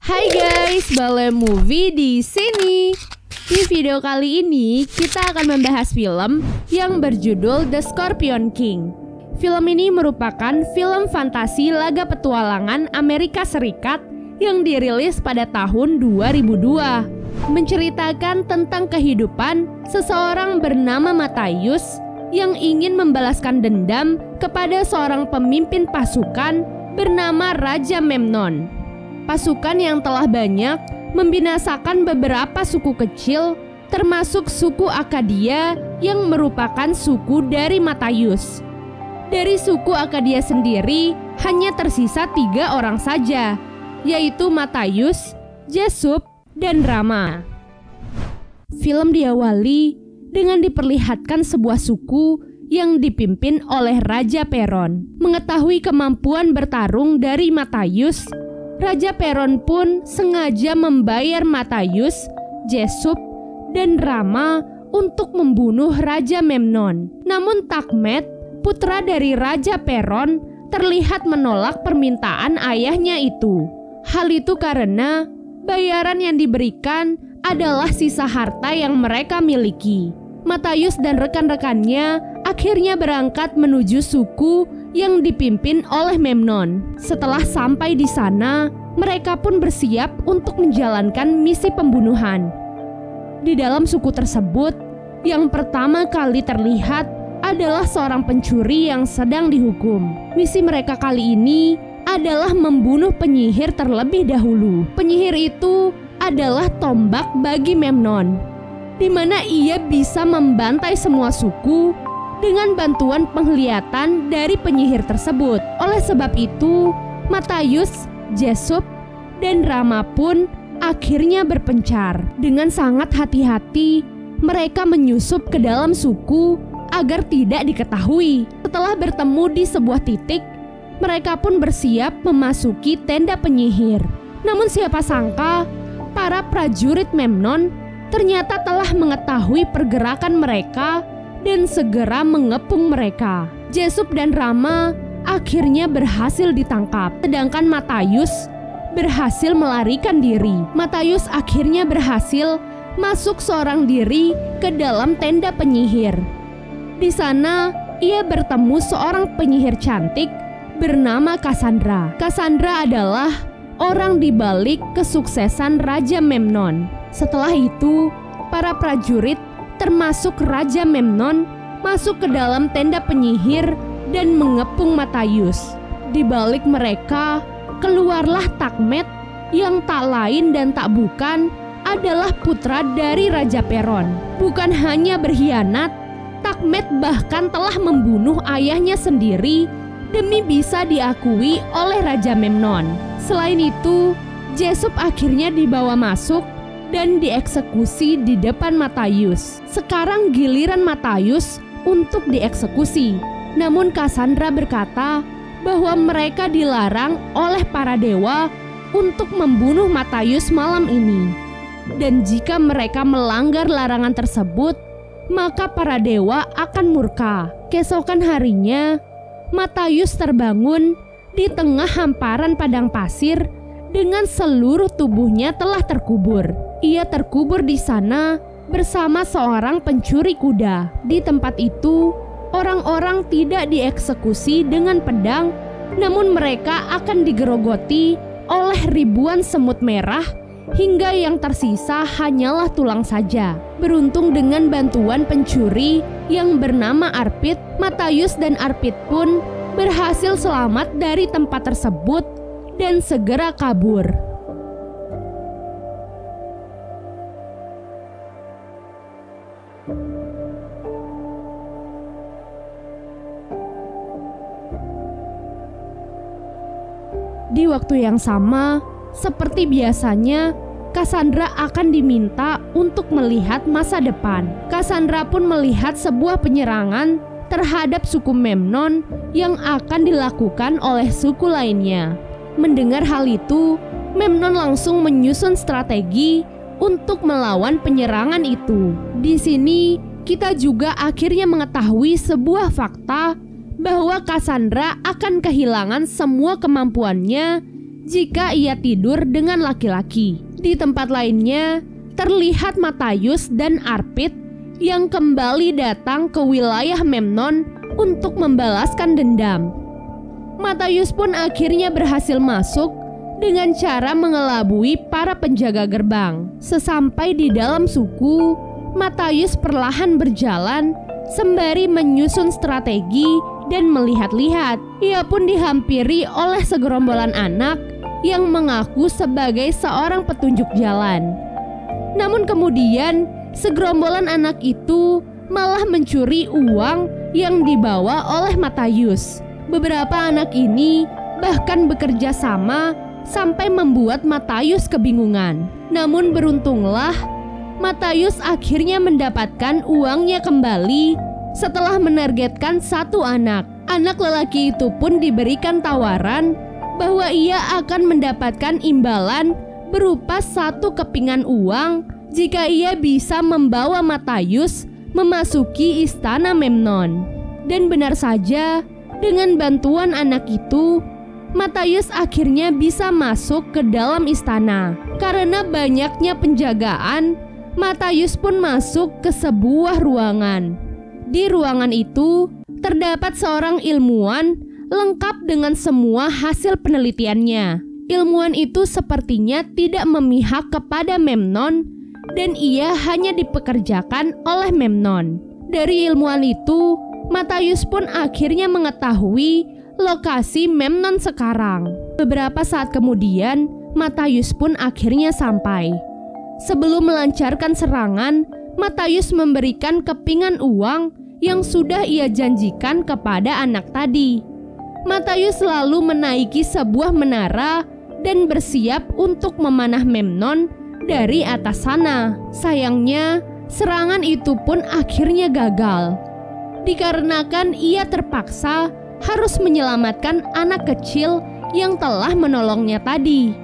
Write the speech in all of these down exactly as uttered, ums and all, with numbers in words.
Hai guys, Bale Movie di sini. Di video kali ini kita akan membahas film yang berjudul The Scorpion King. Film ini merupakan film fantasi laga petualangan Amerika Serikat yang dirilis pada tahun dua ribu dua. Menceritakan tentang kehidupan seseorang bernama Matthaius yang ingin membalaskan dendam kepada seorang pemimpin pasukan bernama Raja Memnon. Pasukan yang telah banyak membinasakan beberapa suku kecil, termasuk suku Akadia yang merupakan suku dari Matthaius. Dari suku Akadia sendiri hanya tersisa tiga orang saja, yaitu Matthaius, Jessup, dan Rama. Film diawali dengan diperlihatkan sebuah suku yang dipimpin oleh Raja Peron. Mengetahui kemampuan bertarung dari Matthaius, Raja Peron pun sengaja membayar Matthaius, Jessup, dan Rama untuk membunuh Raja Memnon. Namun Takmet, putra dari Raja Peron, terlihat menolak permintaan ayahnya itu. Hal itu karena bayaran yang diberikan adalah sisa harta yang mereka miliki. Matthaius dan rekan-rekannya akhirnya berangkat menuju suku yang dipimpin oleh Memnon. Setelah sampai di sana, mereka pun bersiap untuk menjalankan misi pembunuhan. Di dalam suku tersebut, yang pertama kali terlihat adalah seorang pencuri yang sedang dihukum. Misi mereka kali ini adalah membunuh penyihir terlebih dahulu. Penyihir itu adalah tombak bagi Memnon, di mana ia bisa membantai semua suku dengan bantuan penglihatan dari penyihir tersebut. Oleh sebab itu, Matthaius, Jessup, dan Rama pun akhirnya berpencar. Dengan sangat hati-hati, mereka menyusup ke dalam suku agar tidak diketahui. Setelah bertemu di sebuah titik, mereka pun bersiap memasuki tenda penyihir. Namun siapa sangka, para prajurit Memnon ternyata telah mengetahui pergerakan mereka dan segera mengepung mereka. Jessup dan Rama akhirnya berhasil ditangkap, sedangkan Matthaius berhasil melarikan diri. Matthaius akhirnya berhasil masuk seorang diri ke dalam tenda penyihir. Di sana ia bertemu seorang penyihir cantik bernama Cassandra. Cassandra adalah orang di balik kesuksesan Raja Memnon. Setelah itu, para prajurit termasuk Raja Memnon masuk ke dalam tenda penyihir dan mengepung Matthaius. Di balik mereka keluarlah Takmet yang tak lain dan tak bukan adalah putra dari Raja Peron. Bukan hanya berkhianat, Takmet bahkan telah membunuh ayahnya sendiri demi bisa diakui oleh Raja Memnon. Selain itu, Jessup akhirnya dibawa masuk dan dieksekusi di depan Matthaius. Sekarang giliran Matthaius untuk dieksekusi. Namun Cassandra berkata bahwa mereka dilarang oleh para dewa untuk membunuh Matthaius malam ini. Dan jika mereka melanggar larangan tersebut, maka para dewa akan murka. Keesokan harinya, Matthaius terbangun di tengah hamparan padang pasir dengan seluruh tubuhnya telah terkubur. Ia terkubur di sana bersama seorang pencuri kuda. Di tempat itu, orang-orang tidak dieksekusi dengan pedang, namun mereka akan digerogoti oleh ribuan semut merah hingga yang tersisa hanyalah tulang saja. Beruntung dengan bantuan pencuri yang bernama Arpit, Matthaius dan Arpit pun berhasil selamat dari tempat tersebut dan segera kabur. Di waktu yang sama, seperti biasanya, Cassandra akan diminta untuk melihat masa depan. Cassandra pun melihat sebuah penyerangan terhadap suku Memnon yang akan dilakukan oleh suku lainnya. Mendengar hal itu, Memnon langsung menyusun strategi untuk melawan penyerangan itu. Di sini, kita juga akhirnya mengetahui sebuah fakta bahwa Cassandra akan kehilangan semua kemampuannya jika ia tidur dengan laki-laki. Di tempat lainnya, terlihat Matayus dan Arpit yang kembali datang ke wilayah Memnon untuk membalaskan dendam. Matayus pun akhirnya berhasil masuk dengan cara mengelabui para penjaga gerbang. Sesampai di dalam suku, Matayus perlahan berjalan sembari menyusun strategi dan melihat-lihat. Ia pun dihampiri oleh segerombolan anak yang mengaku sebagai seorang petunjuk jalan. Namun kemudian segerombolan anak itu malah mencuri uang yang dibawa oleh Matayus. Beberapa anak ini bahkan bekerja sama sampai membuat Matayus kebingungan. Namun beruntunglah Matayus akhirnya mendapatkan uangnya kembali setelah menargetkan satu anak. Anak lelaki itu pun diberikan tawaran bahwa ia akan mendapatkan imbalan berupa satu kepingan uang jika ia bisa membawa Matayus memasuki istana Memnon. Dan benar saja, dengan bantuan anak itu, Matayus akhirnya bisa masuk ke dalam istana. Karena banyaknya penjagaan, Matayus pun masuk ke sebuah ruangan. Di ruangan itu terdapat seorang ilmuwan lengkap dengan semua hasil penelitiannya. Ilmuwan itu sepertinya tidak memihak kepada Memnon dan ia hanya dipekerjakan oleh Memnon. Dari ilmuwan itu, Matayus pun akhirnya mengetahui lokasi Memnon sekarang. Beberapa saat kemudian, Matayus pun akhirnya sampai. Sebelum melancarkan serangan, Matayus memberikan kepingan uang yang sudah ia janjikan kepada anak tadi. Matayus lalu menaiki sebuah menara dan bersiap untuk memanah Memnon dari atas sana. Sayangnya, serangan itu pun akhirnya gagal. Dikarenakan ia terpaksa harus menyelamatkan anak kecil yang telah menolongnya tadi.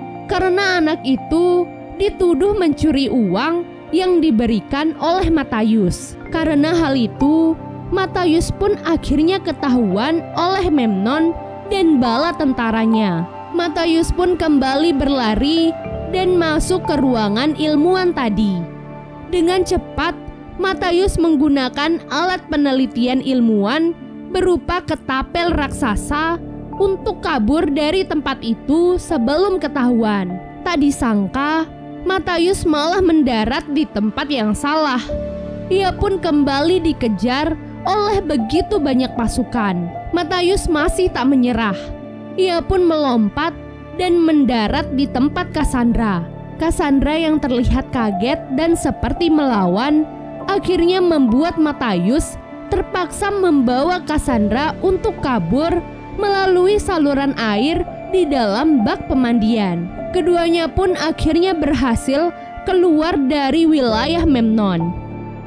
Karena anak itu dituduh mencuri uang yang diberikan oleh Matayus. Karena hal itu, Matayus pun akhirnya ketahuan oleh Memnon dan bala tentaranya. Matayus pun kembali berlari dan masuk ke ruangan ilmuwan tadi. Dengan cepat, Matayus menggunakan alat penelitian ilmuwan berupa ketapel raksasa untuk kabur dari tempat itu sebelum ketahuan. Tak disangka, Matayus malah mendarat di tempat yang salah. Ia pun kembali dikejar oleh begitu banyak pasukan. Matayus masih tak menyerah. Ia pun melompat dan mendarat di tempat Cassandra. Cassandra yang terlihat kaget dan seperti melawan, akhirnya membuat Matayus terpaksa membawa Cassandra untuk kabur melalui saluran air di dalam bak pemandian. Keduanya pun akhirnya berhasil keluar dari wilayah Memnon.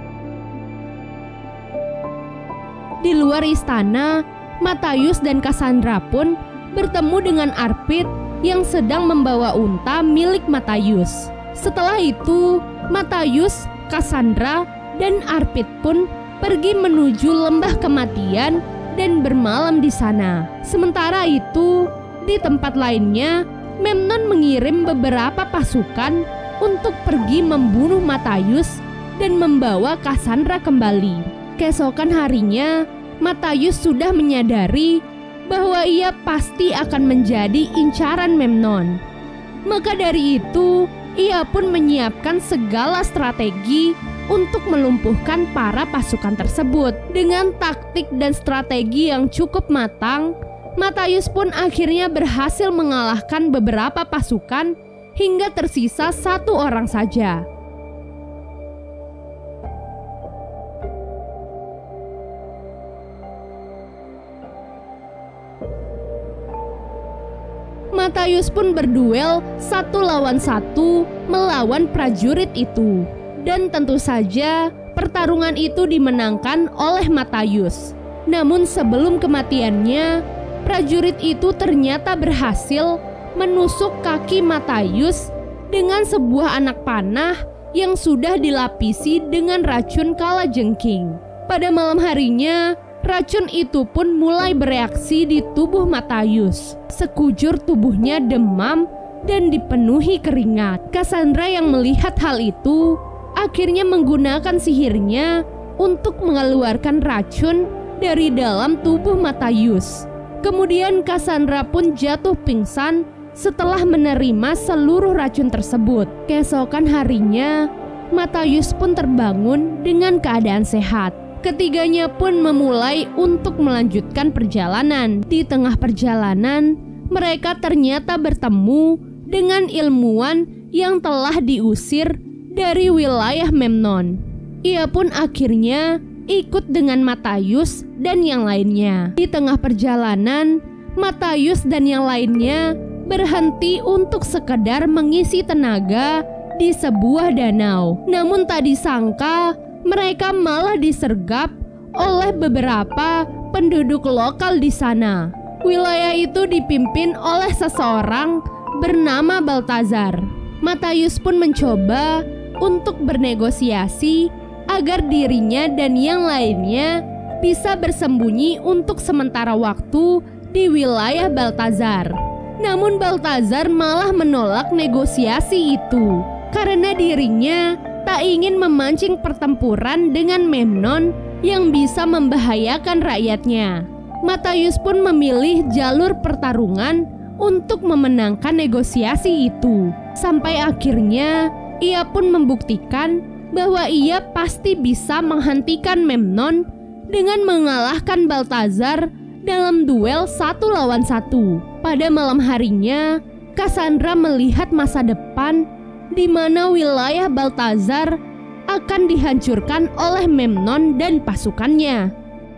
Di luar istana, Matayus dan Cassandra pun bertemu dengan Arpit yang sedang membawa unta milik Matayus. Setelah itu, Matayus, Cassandra, dan Arpit pun pergi menuju lembah kematian dan bermalam di sana. Sementara itu, di tempat lainnya, Memnon mengirim beberapa pasukan untuk pergi membunuh Matayus dan membawa Cassandra kembali. Keesokan harinya, Matayus sudah menyadari bahwa ia pasti akan menjadi incaran Memnon. Maka dari itu, ia pun menyiapkan segala strategi untuk melumpuhkan para pasukan tersebut. Dengan taktik dan strategi yang cukup matang, Matayus pun akhirnya berhasil mengalahkan beberapa pasukan hingga tersisa satu orang saja. Matayus pun berduel satu lawan satu melawan prajurit itu. Dan tentu saja pertarungan itu dimenangkan oleh Matayus. Namun sebelum kematiannya, prajurit itu ternyata berhasil menusuk kaki Matayus dengan sebuah anak panah yang sudah dilapisi dengan racun kalajengking. Pada malam harinya, Racun itu pun mulai bereaksi di tubuh Matthaius. Sekujur tubuhnya demam dan dipenuhi keringat. Cassandra yang melihat hal itu akhirnya menggunakan sihirnya untuk mengeluarkan racun dari dalam tubuh Matthaius. Kemudian Cassandra pun jatuh pingsan setelah menerima seluruh racun tersebut. Keesokan harinya, Matthaius pun terbangun dengan keadaan sehat. Ketiganya pun memulai untuk melanjutkan perjalanan. Di tengah perjalanan, mereka ternyata bertemu dengan ilmuwan yang telah diusir dari wilayah Memnon. Ia pun akhirnya ikut dengan Matthaius dan yang lainnya. Di tengah perjalanan, Matthaius dan yang lainnya berhenti untuk sekedar mengisi tenaga di sebuah danau. Namun tak disangka, mereka malah disergap oleh beberapa penduduk lokal di sana. Wilayah itu dipimpin oleh seseorang bernama Balthazar. Matthaius pun mencoba untuk bernegosiasi agar dirinya dan yang lainnya bisa bersembunyi untuk sementara waktu di wilayah Balthazar. Namun Balthazar malah menolak negosiasi itu karena dirinya tak ingin memancing pertempuran dengan Memnon yang bisa membahayakan rakyatnya. Matthaius pun memilih jalur pertarungan untuk memenangkan negosiasi itu. Sampai akhirnya ia pun membuktikan bahwa ia pasti bisa menghentikan Memnon dengan mengalahkan Balthazar dalam duel satu lawan satu. Pada malam harinya, Cassandra melihat masa depan di mana wilayah Balthazar akan dihancurkan oleh Memnon dan pasukannya.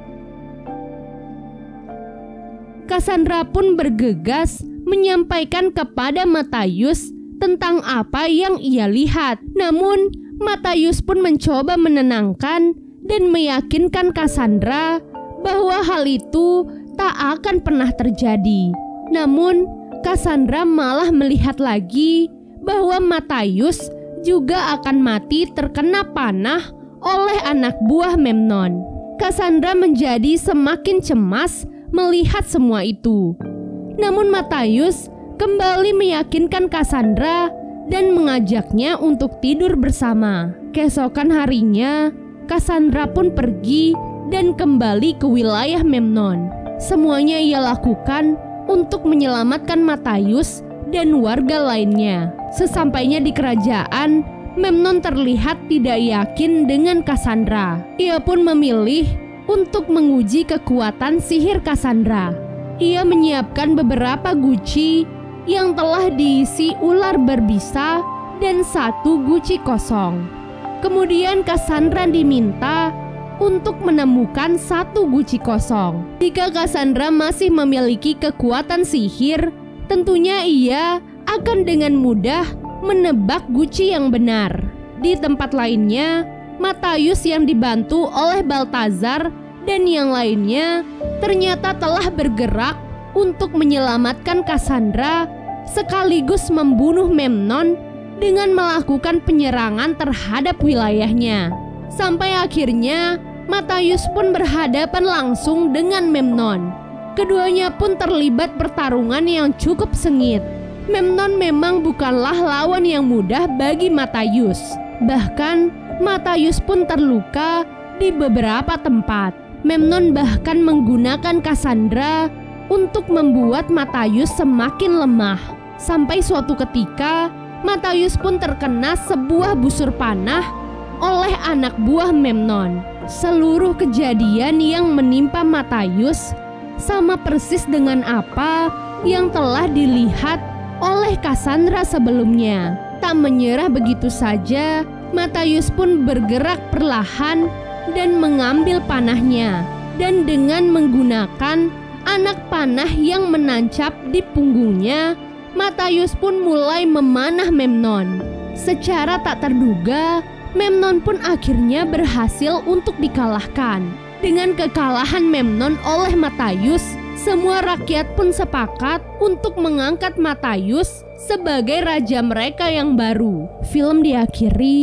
Cassandra pun bergegas menyampaikan kepada Matthaius tentang apa yang ia lihat. Namun, Matthaius pun mencoba menenangkan dan meyakinkan Cassandra bahwa hal itu tak akan pernah terjadi. Namun, Cassandra malah melihat lagi bahwa Matthaius juga akan mati terkena panah oleh anak buah Memnon. Cassandra menjadi semakin cemas melihat semua itu. Namun Matthaius kembali meyakinkan Cassandra dan mengajaknya untuk tidur bersama. Keesokan harinya, Cassandra pun pergi dan kembali ke wilayah Memnon. Semuanya ia lakukan untuk menyelamatkan Matthaius dan warga lainnya. Sesampainya di kerajaan, Memnon terlihat tidak yakin dengan Cassandra. Ia pun memilih untuk menguji kekuatan sihir Cassandra. Ia menyiapkan beberapa guci yang telah diisi ular berbisa dan satu guci kosong. Kemudian Cassandra diminta untuk menemukan satu guci kosong. Jika Cassandra masih memiliki kekuatan sihir, tentunya ia akan dengan mudah menebak guci yang benar. Di tempat lainnya, Matthaius yang dibantu oleh Balthazar dan yang lainnya ternyata telah bergerak untuk menyelamatkan Cassandra sekaligus membunuh Memnon dengan melakukan penyerangan terhadap wilayahnya. Sampai akhirnya Matthaius pun berhadapan langsung dengan Memnon. Keduanya pun terlibat pertarungan yang cukup sengit. Memnon memang bukanlah lawan yang mudah bagi Matthaius. Bahkan Matthaius pun terluka di beberapa tempat. Memnon bahkan menggunakan Cassandra untuk membuat Matthaius semakin lemah. Sampai suatu ketika Matthaius pun terkena sebuah busur panah oleh anak buah Memnon. Seluruh kejadian yang menimpa Matthaius sama persis dengan apa yang telah dilihat oleh Cassandra sebelumnya. Tak menyerah begitu saja, Matthaius pun bergerak perlahan dan mengambil panahnya, dan dengan menggunakan anak panah yang menancap di punggungnya, Matthaius pun mulai memanah Memnon. Secara tak terduga, Memnon pun akhirnya berhasil untuk dikalahkan. Dengan kekalahan Memnon oleh Matthaius, semua rakyat pun sepakat untuk mengangkat Matthaius sebagai raja mereka yang baru. Film diakhiri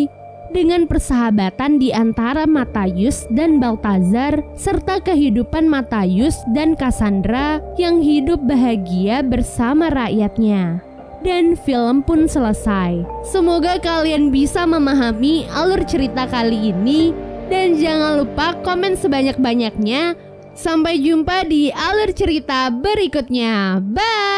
dengan persahabatan di antara Matthaius dan Balthazar serta kehidupan Matthaius dan Cassandra yang hidup bahagia bersama rakyatnya. Dan film pun selesai. Semoga kalian bisa memahami alur cerita kali ini dan jangan lupa komen sebanyak-banyaknya. Sampai jumpa di alur cerita berikutnya. Bye.